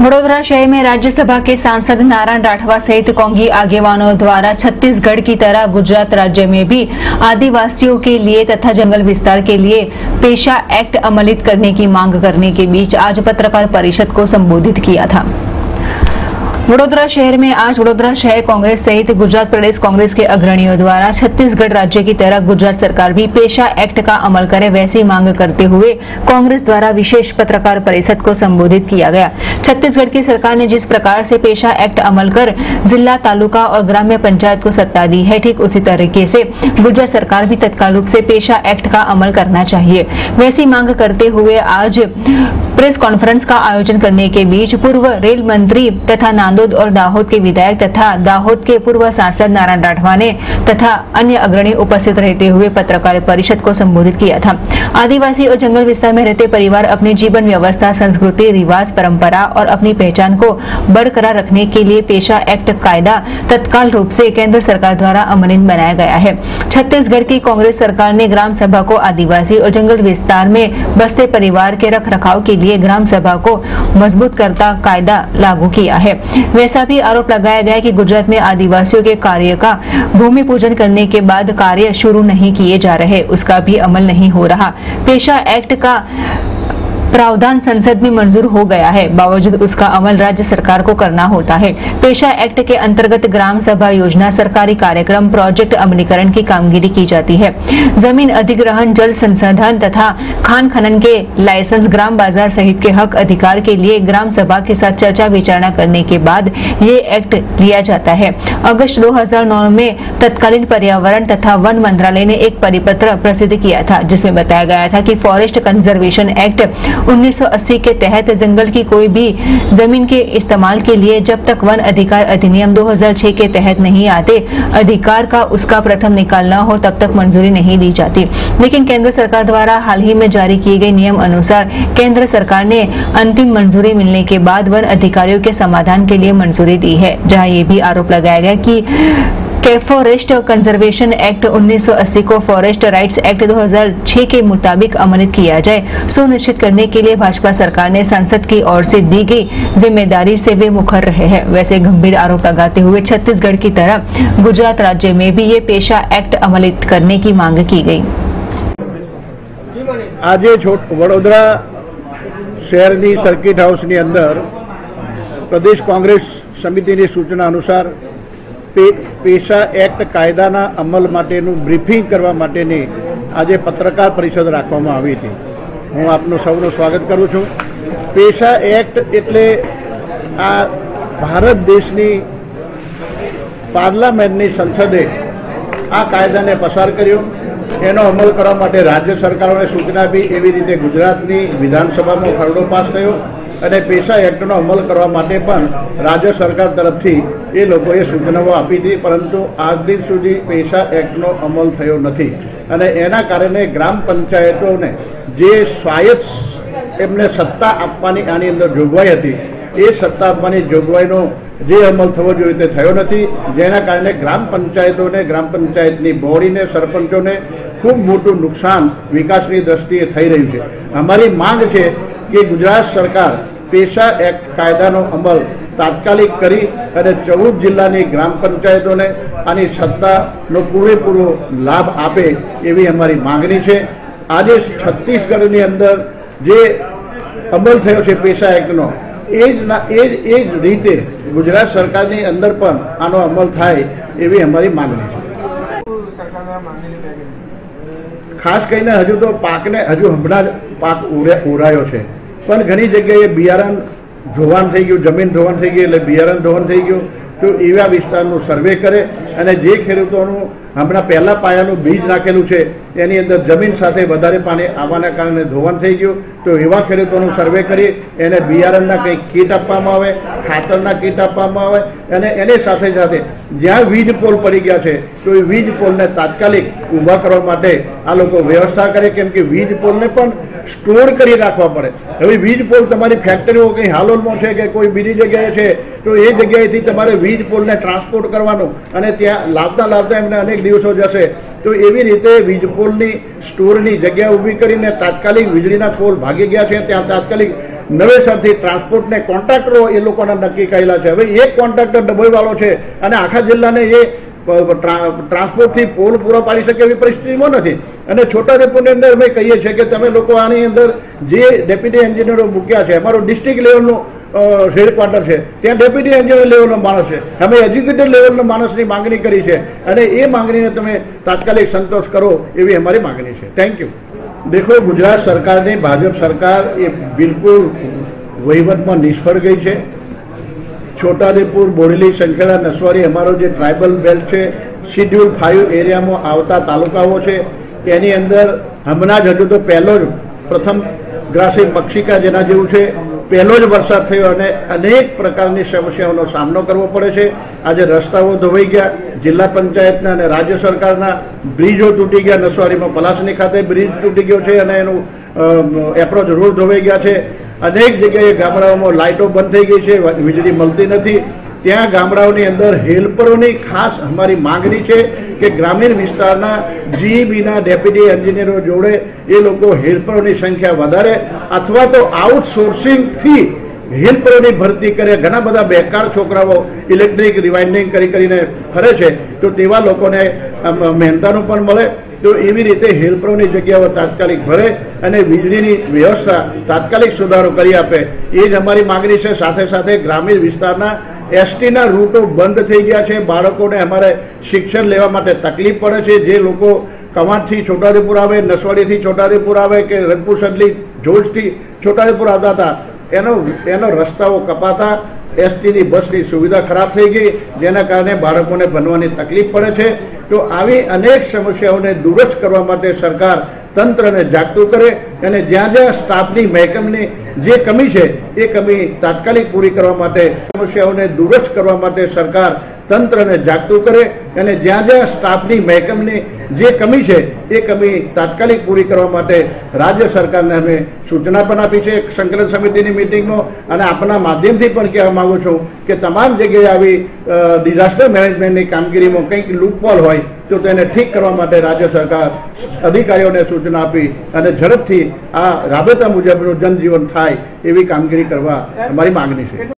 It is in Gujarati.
वडोदरा शहर में राज्यसभा के सांसद नारायण राठवा सहित कांग्रेसी आगेवानों द्वारा छत्तीसगढ़ की तरह गुजरात राज्य में भी आदिवासियों के लिए तथा जंगल विस्तार के लिए पेशा एक्ट अमलित करने की मांग करने के बीच आज पत्रकार परिषद को संबोधित किया था। वडोदरा शहर में आज वडोदरा शहर कांग्रेस सहित गुजरात प्रदेश कांग्रेस के अग्रणियों द्वारा छत्तीसगढ़ राज्य की तरह गुजरात सरकार भी पेशा एक्ट का अमल करे वैसी मांग करते हुए कांग्रेस द्वारा विशेष पत्रकार परिषद को संबोधित किया गया। छत्तीसगढ़ की सरकार ने जिस प्रकार से पेशा एक्ट अमल कर जिला, तालुका और ग्राम्य पंचायत को सत्ता दी है, ठीक उसी तरीके से गुजरात सरकार भी तत्काल रूप से पेशा एक्ट का अमल करना चाहिए। वैसी मांग करते हुए आज प्रेस कॉन्फ्रेंस का आयोजन करने के बीच पूर्व रेल मंत्री तथा नांदोद और दाहोद के विधायक तथा दाहोद के पूर्व सांसद नारायण राठवा ने तथा अन्य अग्रणी उपस्थित रहते हुए पत्रकार परिषद को संबोधित किया था। आदिवासी और जंगल विस्तार में रहते परिवार अपनी जीवन व्यवस्था, संस्कृति, रिवाज, परंपरा और अपनी पहचान को बरकरार रखने के लिए पेशा एक्ट कायदा तत्काल रूप से केंद्र सरकार द्वारा अमलित बनाया गया है। छत्तीसगढ़ की कांग्रेस सरकार ने ग्राम सभा को आदिवासी और जंगल विस्तार में बसते परिवार के रख रखाव के लिए ग्राम सभा को मजबूत करता कायदा लागू किया है। वैसा भी आरोप लगाया गया कि गुजरात में आदिवासियों के कार्य का भूमि पूजन करने के बाद कार्य शुरू नहीं किए जा रहे, उसका भी अमल नहीं हो रहा। पेशा एक्ट का प्रावधान संसद में मंजूर हो गया है, बावजूद उसका अमल राज्य सरकार को करना होता है। पेशा एक्ट के अंतर्गत ग्राम सभा योजना, सरकारी कार्यक्रम, प्रोजेक्ट अमलीकरण की कामगिरी की जाती है। जमीन अधिग्रहण, जल संसाधन तथा खान खनन के लाइसेंस, ग्राम बाजार सहित के हक अधिकार के लिए ग्राम सभा के साथ चर्चा विचारणा करने के बाद ये एक्ट लिया जाता है। अगस्त 2009 में तत्कालीन पर्यावरण तथा वन मंत्रालय ने एक परिपत्र प्रसिद्ध किया था, जिसमें बताया गया था कि फॉरेस्ट कंजर्वेशन एक्ट 1980 के तहत जंगल की कोई भी जमीन के इस्तेमाल के लिए जब तक वन अधिकार अधिनियम 2006 के तहत नहीं आते, अधिकार का उसका प्रथम निकाल न हो, तब तक मंजूरी नहीं दी जाती। लेकिन केंद्र सरकार द्वारा हाल ही में जारी किए गए नियम अनुसार केंद्र सरकार ने अंतिम मंजूरी मिलने के बाद वन अधिकारियों के समाधान के लिए मंजूरी दी है, जहां ये भी आरोप लगाया गया कि फॉरेस्ट कंजर्वेशन एक्ट 1980 को फॉरेस्ट राइट्स एक्ट 2006 के मुताबिक अमलित किया जाए, सुनिश्चित करने के लिए भाजपा सरकार ने संसद की ओर से दी गई जिम्मेदारी से वे मुखर रहे हैं। वैसे गंभीर आरोप लगाते हुए छत्तीसगढ़ की तरह गुजरात राज्य में भी ये पेशा एक्ट अमलित करने की मांग की गई। आज वडोदरा शहर की सर्किट हाउस की अंदर प्रदेश कांग्रेस समिति की सूचना अनुसार पेशा एक्ट कायदाना अमल माटेનું બ્રીફિંગ કરવા માટેની આજે પત્રકાર પરિષદ રાખવામાં આવી હતી। હું આપનું સૌનું સ્વાગત કરું છું। પેશા એક્ટ એટલે આ ભારત દેશની પાર્લામેન્ટની સંસદે આ કાયદાને પસાર કર્યો। એનો અમલ કરવા માટે રાજ્ય સરકારોને સૂચના આપી, એવી રીતે ગુજરાતની વિધાનસભામાં ખરડો પાસ થયો અને પેશા એક્ટનો અમલ કરવા માટે પણ રાજ્ય સરકાર તરફથી એ લોકોએ સૂચનાઓ આપી હતી, પરંતુ આજ દિન સુધી પેશા એક્ટનો અમલ થયો નથી અને એના કારણે ગ્રામ પંચાયતોને જે સ્વાયત્ત એમને સત્તા આપવાની આની અંદર જોગવાઈ હતી, એ સત્તા આપવાની જોગવાઈનો જે અમલ થવો જોઈએ તે થયો નથી, જેના કારણે ગ્રામ પંચાયતોને, ગ્રામ પંચાયતની બોડીને, સરપંચોને ખૂબ મોટું નુકસાન વિકાસની દ્રષ્ટિએ થઈ રહ્યું છે। અમારી માંગ છે કે ગુજરાત સરકાર પેશા એક્ટ કાયદાનો અમલ તાત્કાલિક કરી અને 14 જિલ્લાની ગ્રામ પંચાયતોને આની સત્તાનો પૂરેપૂરો લાભ આપે, એવી અમારી માંગણી છે। આજે છત્તીસગઢની અંદર જે અમલ થયો છે પેશા એક્ટનો, એ જ રીતે ગુજરાત સરકારની અંદર પણ આનો અમલ થાય, એવી અમારી માંગણી છે। ખાસ કરીને હજુ તો પાકને હજુ હમણાં જ પાક ઉરાયો છે, પણ ઘણી જગ્યાએ બિયારણ ધોવાણ થઈ ગયું, જમીન ધોવાણ થઈ ગઈ, એટલે બિયારણ ધોવાણ થઈ ગયું। તો એવા વિસ્તારનું સર્વે કરે અને જે ખેડૂતોનું હમણાં પહેલા પાયાનું બીજ નાખેલું છે એની અંદર જમીન સાથે વધારે પાણી આવવાના કારણે ધોવાણ થઈ ગયું, તો એવા ખેડૂતોનું સર્વે કરી એને બિયારણના કંઈક કીટ આપવામાં આવે, ખાતરના કીટ આપવામાં આવે અને એની સાથે સાથે જ્યાં વીજ પોલ પડી ગયા છે તો એ વીજ પોલને તાત્કાલિક ઊભા કરવા માટે આ લોકો વ્યવસ્થા કરે, કેમ કે વીજ પોલને પણ સ્ટોર કરી રાખવા પડે। હવે વીજ પોલ તમારી ફેક્ટરીઓ કંઈ હાલોલમાં છે કે કોઈ બીજી જગ્યાએ છે, તો એ જગ્યાએથી તમારે વીજ પોલને ટ્રાન્સપોર્ટ કરવાનું અને ત્યાં લાવતા લાવતા એમને અનેક દિવસો જશે, તો એવી રીતે વીજ પોલની સ્ટોરની જગ્યા ઊભી કરીને તાત્કાલિક વીજળીના પોલ ભાગી ગયા છે, ત્યાં તાત્કાલિક નવેસરથી ટ્રાન્સપોર્ટને કોન્ટ્રાક્ટરો એ લોકોના નક્કી કરેલા છે. હવે એક કોન્ટ્રાક્ટર ડભોઈવાળો છે અને આખા જિલ્લાને એ ટ્રાન્સપોર્ટથી પોલ પૂરો પાડી શકે એવી પરિસ્થિતિમાં નથી. અને છોટાઉદેપુરની અંદર અમે કહીએ છીએ કે તમે લોકો આની અંદર જે ડેપ્યુટી એન્જિનિયરો મૂક્યા છે, અમારો ડિસ્ટ્રિક્ટ લેવલનું હેડક્વાર્ટર છે, ત્યાં ડેપ્યુટી એન્જિનિયર લેવલનો માણસ છે. અમે એક્ઝિક્યુટિવ લેવલના માણસની માંગણી કરી છે અને એ માંગણીને તમે તાત્કાલિક સંતોષ કરો એવી અમારી માંગણી છે. Thank you. દેખો, ગુજરાત સરકારની ભાજપ સરકાર એ બિલકુલ વહીવટમાં નિષ્ફળ ગઈ છે. છોટાઉદેપુર, બોડેલી, સંખેડા, નસવાડી અમારો જે ટ્રાઇબલ બેલ્ટ છે, શિડ્યુલ 5 એરિયામાં આવતા તાલુકાઓ છે, એની અંદર હમણાં જ હજુ તો પહેલો જ પ્રથમ ગ્રાસી મક્ષિકા જેના જેવું છે, પહેલો જ વરસાદ થયો અને અનેક પ્રકારની સમસ્યાઓનો સામનો કરવો પડે છે. આજે રસ્તાઓ ધોવાઈ ગયા, જિલ્લા પંચાયતના અને રાજ્ય સરકારના બ્રિજો તૂટી ગયા. નસવાડીમાં પલાસણી ખાતે બ્રિજ તૂટી ગયો છે અને એનું એપ્રોચ રોડ ધોવાઈ ગયા છે. અનેક જગ્યાએ ગામડાઓમાં લાઇટો બંધ થઈ ગઈ છે, વીજળી મળતી નથી. ત્યાં ગામડાઓની અંદર હેલ્પરોની ખાસ અમારી માંગણી છે કે ગ્રામીણ વિસ્તારના જીઈબીના ડેપ્યુટી એન્જિનિયરો જોડે એ લોકો હેલ્પરોની સંખ્યા વધારે અથવા તો આઉટસોર્સિંગથી હેલ્પરોની ભરતી કરે. ઘણા બધા બેકાર છોકરાઓ ઇલેક્ટ્રિક રિવાઇન્ડિંગ કરીને ફરે છે, તો તેવા લોકોને મહેનતાનું પણ મળે. તો એવી રીતે હેલ્પરોની જગ્યાઓ તાત્કાલિક ભરે અને વીજળીની વ્યવસ્થા તાત્કાલિક સુધારો કરી આપે, એ જ અમારી માંગણી છે. સાથે સાથે ગ્રામીણ વિસ્તારના એસટીના રૂટો બંધ થઈ ગયા છે. બાળકોને અમારે શિક્ષણ લેવા માટે તકલીફ પડે છે. જે લોકો કવાંટથી છોટાઉદેપુર આવે, નસવાડીથી છોટાઉદેપુર આવે કે રંગપુર સડલી જોજથી છોટાઉદેપુર આવતા હતા, એનો રસ્તાઓ કપાતા એસટીની બસની સુવિધા ખરાબ થઈ ગઈ, જેના કારણે બાળકોને ભણવાની તકલીફ પડે છે. તો આવી અનેક સમસ્યાઓને દૂરસ્થ કરવા માટે સરકાર તંત્રને જાગતું કરે અને જ્યાં જ્યાં સ્ટાફની મહેકમની જે કમી છે એ કમી તાત્કાલિક પૂરી કરવા માટે, સમસ્યાઓને દૂરસ્થ કરવા માટે સરકાર તંત્રને જાગતું કરે અને જ્યાં જ્યાં સ્ટાફની મહેકમની જે કમી છે એ કમી તાત્કાલિક પૂરી કરવા માટે રાજ્ય સરકારને અમે સૂચના પણ આપી છે સંકલન સમિતિની મિટિંગમાં. અને આપના માધ્યમથી પણ કહેવા માગું છું કે તમામ જગ્યાએ આવી ડિઝાસ્ટર મેનેજમેન્ટની કામગીરીમાં કંઈક લૂપહોલ હોય તો તેને ઠીક કરવા માટે રાજ્ય સરકાર અધિકારીઓને સૂચના આપી અને ઝડપથી આ રાબેતા મુજબનું જનજીવન થાય એવી કામગીરી કરવા અમારી માંગણી છે.